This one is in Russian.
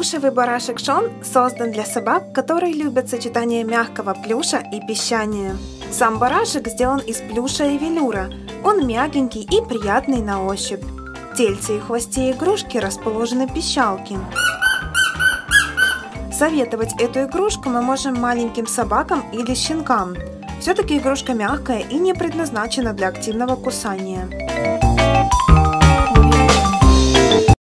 Плюшевый барашек Шон создан для собак, которые любят сочетание мягкого плюша и пищания. Сам барашек сделан из плюша и велюра. Он мягенький и приятный на ощупь. В тельце и хвосте игрушки расположены пищалки. Советовать эту игрушку мы можем маленьким собакам или щенкам. Все-таки игрушка мягкая и не предназначена для активного кусания.